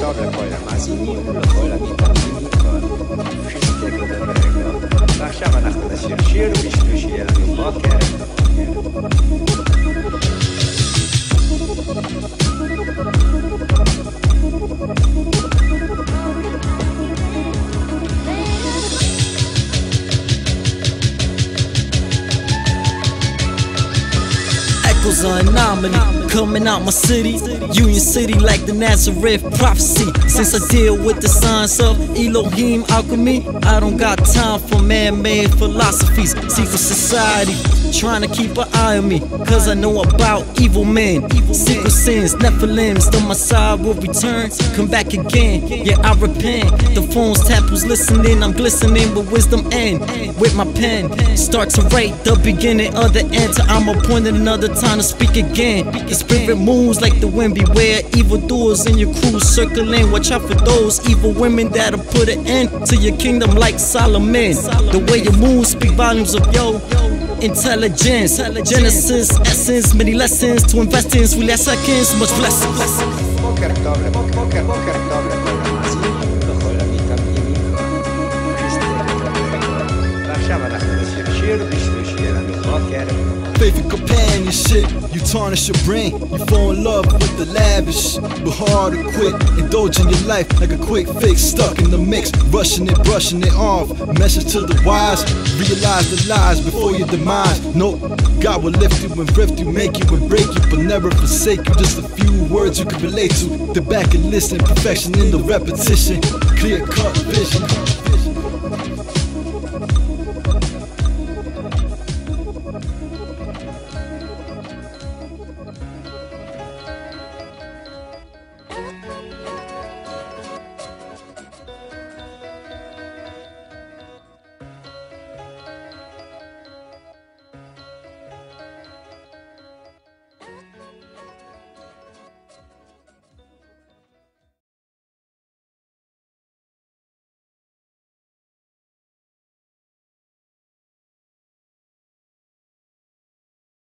dobre, poi la Masinino, poi la Vitaminiko, wszystkiego dobrego. Warszawa nas na się robisz, jelny moker. Echoes are anomaly, coming out my city, Union City like the Nazareth prophecy. Since I deal with the science of Elohim alchemy, I don't got time for man-made philosophies. Secret society, trying to keep an eye on me, cause I know about evil men, secret sins, Nephilims. The Messiah will return, come back again, yeah I repent. The phone's tap who's listening, I'm glistening with wisdom and with my pen, start to write the beginning of the end till I'm appointed another time to speak again. The spirit moves like the wind, beware evildoers in your crew circling. Watch out for those evil women that'll put an end to your kingdom like Solomon. The way you move speak volumes of your intelligence. Genesis, essence, many lessons to invest in. Sweet last seconds, much blessings. Moker dobre, moker dobre, poi la Masinino, poi la Vitaminiko, wszystkiego dobrego. Warszawa nas na się robisz, jelny moker. Faith and companionship, you tarnish your brain. You fall in love with the lavish, but hard to quit. Indulging your life like a quick fix, stuck in the mix, rushing it, brushing it off. Message to the wise, realize the lies before your demise. Nope, God will lift you and rift you, make you and break you, but never forsake you. Just a few words you can relate to. Sit back and listen, perfection in the repetition, clear cut vision.